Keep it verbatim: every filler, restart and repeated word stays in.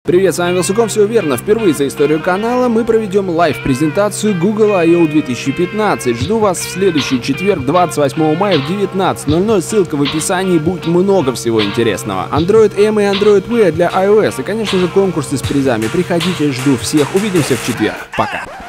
Привет, с вами Вилсаком, все верно. Впервые за историю канала мы проведем лайв-презентацию Google I O две тысячи пятнадцать. Жду вас в следующий четверг, двадцать восьмого мая в девятнадцать ноль ноль. Ссылка в описании, будет много всего интересного. Android M и Android Wear для iOS и, конечно же, конкурсы с призами. Приходите, жду всех. Увидимся в четверг. Пока.